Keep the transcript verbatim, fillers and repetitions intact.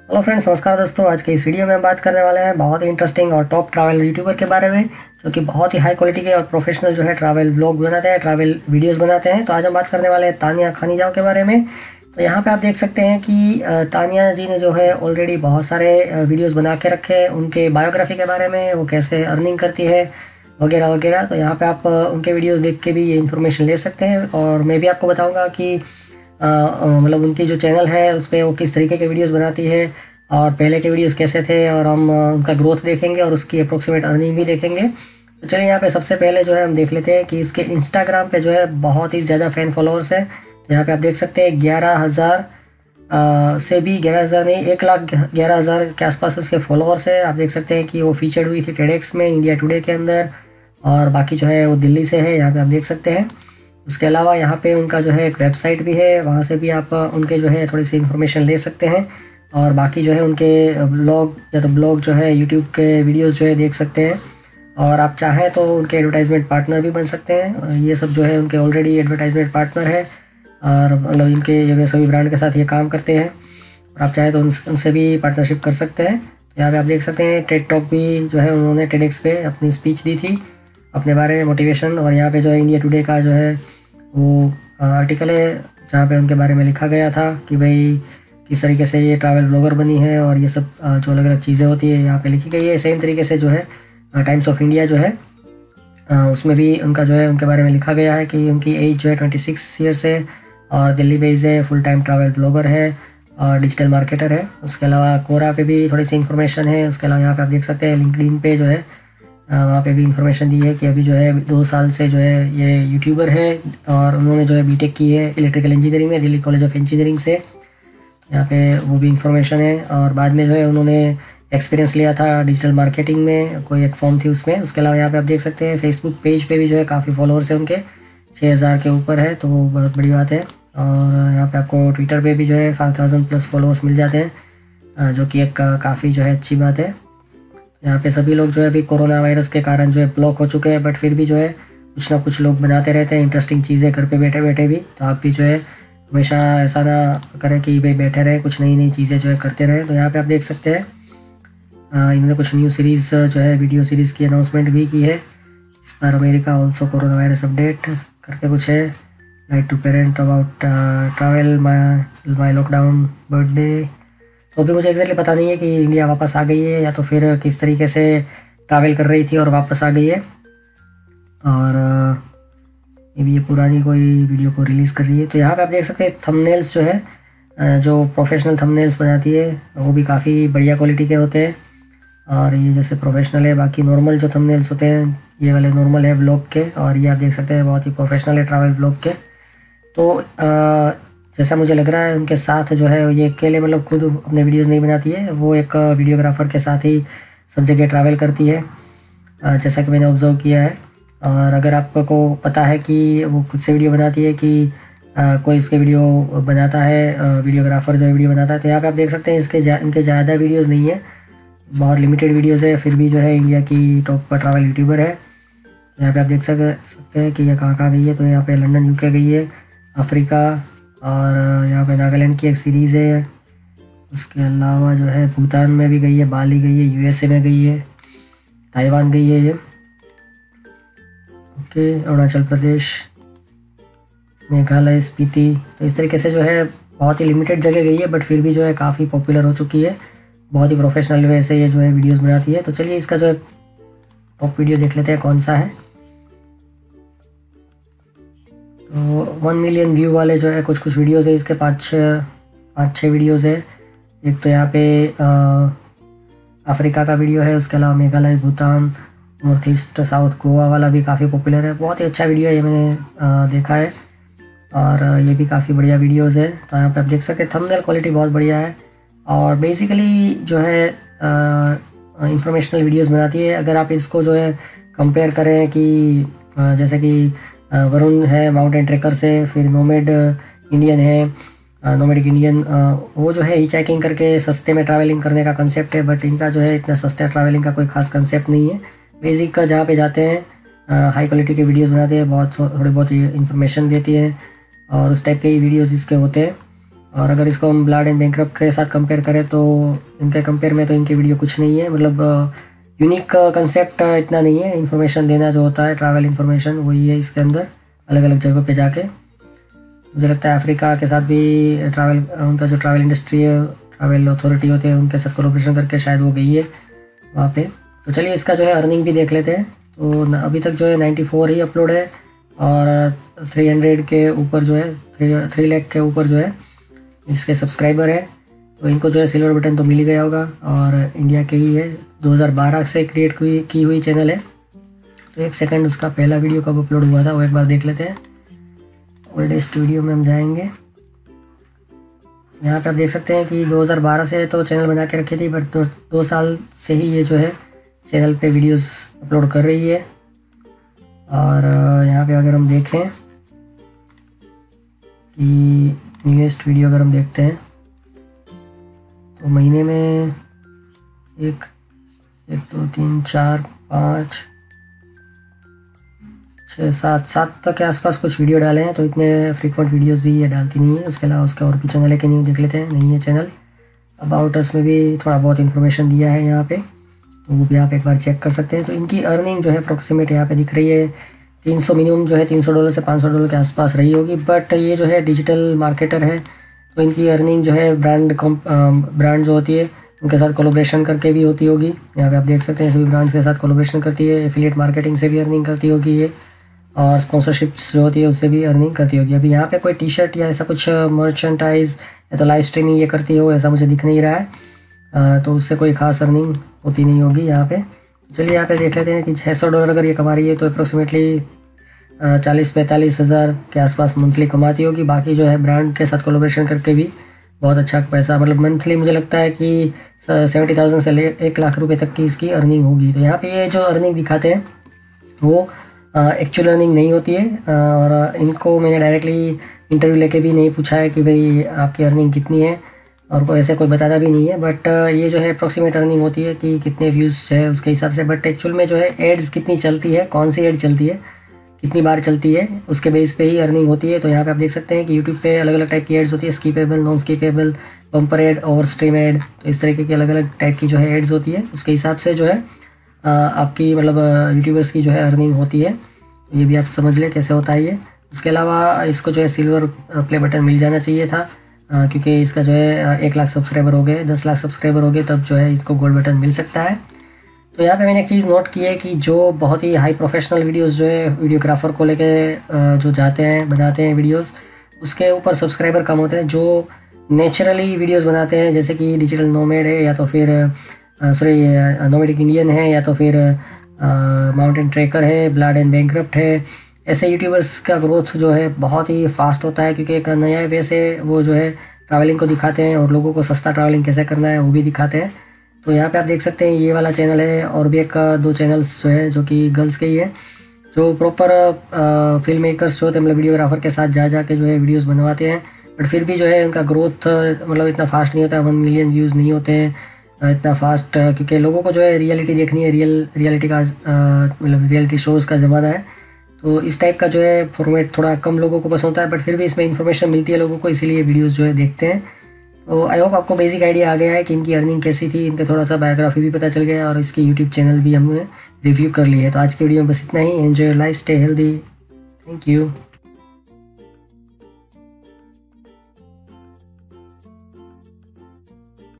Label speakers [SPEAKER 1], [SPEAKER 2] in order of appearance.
[SPEAKER 1] Hello friends, नमस्कार दोस्तों। आज के इस वीडियो में हम बात करने वाले हैं बहुत ही इंटरेस्टिंग और टॉप ट्रैवल यूट्यूबर के बारे में, जो कि बहुत ही हाई क्वालिटी के और प्रोफेशनल जो है ट्रैवल ब्लॉग बनाते हैं, ट्रैवल वीडियोस बनाते हैं। तो आज हम बात करने वाले हैं तानिया खनीजाव के बारे में। तो यहाँ पे आप देख सकते हैं कि तानिया जी ने जो है ऑलरेडी बहुत सारे वीडियोज़ बना के रखे हैं उनके बायोग्राफी के बारे में, वो कैसे अर्निंग करती है वगैरह वगैरह। तो यहाँ पर आप उनके वीडियोज़ देख के भी ये इन्फॉर्मेशन ले सकते हैं। और मैं भी आपको बताऊँगा कि मतलब उनकी जो चैनल है उस पर वो किस तरीके के वीडियोस बनाती है और पहले के वीडियोस कैसे थे, और हम उनका ग्रोथ देखेंगे और उसकी अप्रोक्सीमेट अर्निंग भी देखेंगे। तो चलिए यहाँ पे सबसे पहले जो है हम देख लेते हैं कि इसके इंस्टाग्राम पे जो है बहुत ही ज़्यादा फ़ैन फॉलोअर्स है। तो यहाँ पे आप देख सकते हैं ग्यारह हज़ार से भी ग्यारह हज़ार नहीं एक लाख ग्यारह हज़ार के आसपास उसके फॉलोअर्स है। आप देख सकते हैं कि वो फीचर्ड हुई थी टेडेक्स में, इंडिया टुडे के अंदर, और बाकी जो है वो दिल्ली से है, यहाँ पर आप देख सकते हैं। उसके अलावा यहाँ पे उनका जो है एक वेबसाइट भी है, वहाँ से भी आप उनके जो है थोड़ी सी इन्फॉर्मेशन ले सकते हैं। और बाकी जो है उनके ब्लॉग या तो ब्लॉग जो है यूट्यूब के वीडियोस जो है देख सकते हैं। और आप चाहें तो उनके एडवर्टाइजमेंट पार्टनर भी बन सकते हैं। ये सब जो है उनके ऑलरेडी एडवर्टाइजमेंट पार्टनर है, और मतलब इनके जो है सभी ब्रांड के साथ ये काम करते हैं। और आप चाहें तो उन, उनसे भी पार्टनरशिप कर सकते हैं। तो यहाँ पर आप देख सकते हैं टेड टॉक भी जो है उन्होंने टेडेक्स पे अपनी स्पीच दी थी अपने बारे में, मोटिवेशन। और यहाँ पे जो है इंडिया टुडे का जो है वो आर्टिकल है जहाँ पे उनके बारे में लिखा गया था कि भाई किस तरीके से ये ट्रैवल ब्लॉगर बनी है, और ये सब जो अलग अलग चीज़ें होती है यहाँ पे लिखी गई है। सेम तरीके से जो है टाइम्स ऑफ इंडिया जो है उसमें भी उनका जो है उनके बारे में लिखा गया है कि उनकी एज जो है ट्वेंटी सिक्स ईयर्स है और दिल्ली बेस्ड है, फुल टाइम ट्रैवल ब्लॉगर है और डिजिटल मार्केटर है। उसके अलावा कोरा पे भी थोड़ी सी इन्फॉर्मेशन है। उसके अलावा यहाँ पे आप देख सकते हैं लिंक्डइन पे जो है वहाँ पे भी इन्फॉर्मेशन दी है कि अभी जो है दो साल से जो है ये यूट्यूबर है, और उन्होंने जो है बीटेक की है इलेक्ट्रिकल इंजीनियरिंग में, दिल्ली कॉलेज ऑफ इंजीनियरिंग से। यहाँ पे वो भी इन्फॉर्मेशन है। और बाद में जो है उन्होंने एक्सपीरियंस लिया था डिजिटल मार्केटिंग में, कोई एक फॉर्म थी उसमें। उसके अलावा यहाँ पे आप देख सकते हैं फेसबुक पेज पे भी जो है काफ़ी फॉलोअर्स है उनके, छः हज़ार के ऊपर है, तो वो बहुत बड़ी बात है। और यहाँ पे आपको ट्विटर पे भी जो है फाइव थाउजेंड प्लस फॉलोअर्स मिल जाते हैं, जो कि एक काफ़ी जो है अच्छी बात है। यहाँ पे सभी लोग जो है अभी कोरोना वायरस के कारण जो है ब्लॉक हो चुके हैं, बट फिर भी जो है कुछ ना कुछ लोग बनाते रहते हैं इंटरेस्टिंग चीज़ें घर पे बैठे बैठे भी। तो आप भी जो है हमेशा ऐसा ना करें कि भाई बैठे रहे, कुछ नई नई चीज़ें जो है करते रहे। तो यहाँ पे आप देख सकते हैं इन्होंने कुछ न्यू सीरीज़ जो है वीडियो सीरीज़ की अनाउंसमेंट भी की है। इस पर America also coronavirus update करके कुछ है, like to parent about travel my my lockdown birthday. तो अभी मुझे एग्जैक्टली पता नहीं है कि इंडिया वापस आ गई है या तो फिर किस तरीके से ट्रैवल कर रही थी और वापस आ गई है। और ये भी ये पुरानी कोई वीडियो को रिलीज़ कर रही है। तो यहाँ पे आप देख सकते हैं थंबनेल्स जो है जो प्रोफेशनल थंबनेल्स बनाती है वो भी काफ़ी बढ़िया क्वालिटी के होते हैं। और ये जैसे प्रोफेशनल है, बाकी नॉर्मल जो थंबनेल्स होते हैं ये वाले नॉर्मल है ब्लॉग के, और ये आप देख सकते हैं बहुत ही प्रोफेशनल है ट्रैवल ब्लॉग के। तो आ, जैसा मुझे लग रहा है उनके साथ जो है ये अकेले मतलब खुद अपने वीडियोस नहीं बनाती है, वो एक वीडियोग्राफर के साथ ही सब जगह ट्रैवल करती है, जैसा कि मैंने ऑब्जर्व किया है। और अगर आपको पता है कि वो खुद से वीडियो बनाती है कि आ, कोई उसके वीडियो बनाता है, वीडियोग्राफर जो है वीडियो बनाता है, तो यहाँ पे आप देख सकते हैं इसके जा, इनके ज़्यादा वीडियोज़ नहीं है, बहुत लिमिटेड वीडियोज़ है, फिर भी जो है इंडिया की टॉप का ट्रैवल यूट्यूबर है। यहाँ पर आप देख सकते हैं कि यह कहाँ कहाँ गई है। तो यहाँ पर लंदन यूके गई है, अफ्रीका, और यहाँ पे नागालैंड की एक सीरीज़ है। उसके अलावा जो है भूटान में भी गई है, बाली गई है, यूएसए में गई है, ताइवान गई है ये, ओके, अरुणाचल प्रदेश, मेघालय, स्पीति। तो इस तरीके से जो है बहुत ही लिमिटेड जगह गई है, बट फिर भी जो है काफ़ी पॉपुलर हो चुकी है, बहुत ही प्रोफेशनल वे से ये जो है वीडियोज़ बनाती है। तो चलिए इसका जो है टॉप वीडियो देख लेते हैं कौन सा है। तो वन मिलियन व्यू वाले जो है कुछ कुछ वीडियोज़ है इसके, पाँच छः पाँच छः वीडियोज़ है। एक तो यहाँ पे अफ्रीका का वीडियो है, उसके अलावा Meghalaya, Bhutan, north east, south Goa वाला भी काफ़ी पॉपुलर है, बहुत ही अच्छा वीडियो है ये, मैंने आ, देखा है। और ये भी काफ़ी बढ़िया वीडियोज़ है। तो यहाँ पे आप देख सकते हैं थंबनेल क्वालिटी बहुत बढ़िया है, और बेसिकली जो है इंफॉर्मेशनल वीडियोज़ बनाती है। अगर आप इसको जो है कंपेयर करें कि आ, जैसे कि वरुण है माउंटेन ट्रेकर से, फिर नोमेड इंडियन है, नोमेडिक इंडियन, वो जो है हिच हाइकिंग करके सस्ते में ट्रैवलिंग करने का कंसेप्ट है, बट इनका जो है इतना सस्ता ट्रैवलिंग का कोई खास कंसेप्ट नहीं है। बेसिक का जहाँ पे जाते हैं हाई क्वालिटी के वीडियोस बनाते हैं, बहुत थोड़ी बहुत इन्फॉर्मेशन देती है, और उस टाइप के ही वीडियोस इसके होते हैं। और अगर इसको हम ब्लड एंड बैंकरप्ट के साथ कंपेयर करें तो इनके कंपेयर में तो इनकी वीडियो कुछ नहीं है, मतलब यूनिक कंसेप्ट इतना नहीं है। इन्फॉर्मेशन देना जो होता है ट्रैवल इन्फॉर्मेशन वही है इसके अंदर, अलग अलग जगह पे जाके। मुझे लगता है अफ्रीका के साथ भी ट्रैवल, उनका जो ट्रैवल इंडस्ट्री है, ट्रैवल अथॉरिटी होते हैं, उनके साथ कोलैबोरेशन करके शायद वो गई है वहाँ पे। तो चलिए इसका जो है अर्निंग भी देख लेते हैं। तो अभी तक जो है नाइन्टी फोर ही अपलोड है और थ्री हंड्रेड के ऊपर जो है, थ्री थ्री लाख के ऊपर जो है इसके सब्सक्राइबर है। तो इनको जो है सिल्वर बटन तो मिल ही गया होगा और इंडिया के ही है, दो हज़ार बारह से क्रिएट हुई की हुई चैनल है। तो एक सेकंड, उसका पहला वीडियो कब अपलोड हुआ था वो एक बार देख लेते हैं। ओल्डेस्ट वीडियो में हम जाएंगे, यहाँ पे आप देख सकते हैं कि दो हज़ार बारह से तो चैनल बना के रखी थी, बट दो, दो साल से ही ये जो है चैनल पे वीडियोस अपलोड कर रही है। और यहाँ पे अगर हम देखें कि न्यूएस्ट वीडियो अगर हम देखते हैं तो महीने में एक एक दो तीन चार पाँच छः सात सात तक के आसपास कुछ वीडियो डाले हैं। तो इतने फ्रीक्वेंट वीडियोस भी ये डालती नहीं है। उसके अलावा उसका और भी चैनल है कि नहीं देख लेते हैं। नहीं है चैनल। अबाउट अस में भी थोड़ा बहुत इन्फॉर्मेशन दिया है यहाँ पे, तो वो भी आप एक बार चेक कर सकते हैं। तो इनकी अर्निंग जो है अप्रोक्सीमेट यहाँ पे दिख रही है तीन सौ मिनिमम जो है तीन सौ डॉलर से पाँच सौ डॉलर के आसपास रही होगी। बट ये जो है डिजिटल मार्केटर है, तो इनकी अर्निंग जो है ब्रांड ब्रांड जो होती है उनके साथ कोलैबोरेशन करके भी होती होगी। यहाँ पे आप देख सकते हैं सभी ब्रांड्स के साथ कोलैबोरेशन करती है। एफिलिएट मार्केटिंग से भी अर्निंग करती होगी ये, और स्पॉन्सरशिप्स जो होती है उससे भी अर्निंग करती होगी। अभी यहाँ पे कोई टी शर्ट या ऐसा कुछ मर्चेंटाइज या तो लाइव स्ट्रीमिंग ये करती हो ऐसा मुझे दिख नहीं रहा है, आ, तो उससे कोई खास अर्निंग होती नहीं होगी यहाँ पे। चलिए यहाँ पे देख लेते हैं कि छः सौ डॉलर अगर ये कमा रही है तो अप्रोक्सीमेटली चालीस पैंतालीस हज़ार के आसपास मंथली कमाती होगी। बाकी जो है ब्रांड के साथ कोलैबोरेशन करके भी बहुत अच्छा पैसा, मतलब मंथली मुझे लगता है कि सेवेंटी थाउजेंड से ले एक लाख रुपए तक की इसकी अर्निंग होगी। तो यहाँ पे ये जो अर्निंग दिखाते हैं वो एक्चुअल अर्निंग नहीं होती है। और इनको मैंने डायरेक्टली इंटरव्यू लेके भी नहीं पूछा है कि भाई आपकी अर्निंग कितनी है, और कोई ऐसे कोई बताता भी नहीं है। बट ये जो है अप्रोक्सीमेट अर्निंग होती है कि कितने व्यूज़ है उसके हिसाब से। बट एक्चुअल में जो है एड्स कितनी चलती है, कौन सी एड चलती है, कितनी बार चलती है, उसके बेस पे ही अर्निंग होती है। तो यहाँ पे आप देख सकते हैं कि यूट्यूब पे अलग अलग टाइप की एड्स होती है, skippable, non skippable, bumper ad, over stream ad. तो इस तरीके की अलग अलग टाइप की जो है एड्स होती है, उसके हिसाब से जो है आपकी मतलब यूट्यूबर्स की जो है अर्निंग होती है। तो ये भी आप समझ लें कैसे होता है ये। उसके अलावा इसको जो है सिल्वर प्ले बटन मिल जाना चाहिए था, क्योंकि इसका जो है एक लाख सब्सक्राइबर हो गए, दस लाख सब्सक्राइबर हो गए तब जो है इसको गोल्ड बटन मिल सकता है। तो यहाँ पे मैंने एक चीज़ नोट की है कि जो बहुत ही हाई प्रोफेशनल वीडियोस जो है वीडियोग्राफर को लेके जो जाते हैं बनाते हैं वीडियोस, उसके ऊपर सब्सक्राइबर कम होते हैं। जो नेचुरली वीडियोस बनाते हैं जैसे कि डिजिटल नोमैड है, या तो फिर सॉरी नोमैडिक इंडियन है, या तो फिर माउंटेन ट्रेकर है, ब्लड एंड बैंकरप्ट है, ऐसे यूट्यूबर्स का ग्रोथ जो है बहुत ही फास्ट होता है, क्योंकि एक नया वे से वो जो है ट्रैवलिंग को दिखाते हैं और लोगों को सस्ता ट्रैवलिंग कैसे करना है वो भी दिखाते हैं। तो यहाँ पे आप देख सकते हैं ये वाला चैनल है, और भी एक दो चैनल्स जो है जो कि गर्ल्स के ही है, जो प्रॉपर फिल्म मेकर्स जो होते हैं मतलब वीडियोग्राफर के साथ जा जा के जो है वीडियोस बनवाते हैं। बट फिर भी जो है उनका ग्रोथ मतलब इतना फास्ट नहीं होता है, वन मिलियन व्यूज़ नहीं होते हैं इतना फास्ट, क्योंकि लोगों को जो है रियलिटी देखनी है, रियल रियलिटी का मतलब रियलिटी शोज़ का ज़माना है। तो इस टाइप का जो है फॉर्मेट थोड़ा कम लोगों को पसंद होता है, बट फिर भी इसमें इन्फॉर्मेशन मिलती है लोगों को, इसीलिए वीडियोज़ जो है देखते हैं। तो आई होप आपको बेसिक आइडिया आ गया है कि इनकी अर्निंग कैसी थी, इनका थोड़ा सा बायोग्राफी भी पता चल गया, और इसकी यूट्यूब चैनल भी हमने रिव्यू कर ली है। तो आज की वीडियो में बस इतना ही। Enjoy your life, stay healthy, thank you.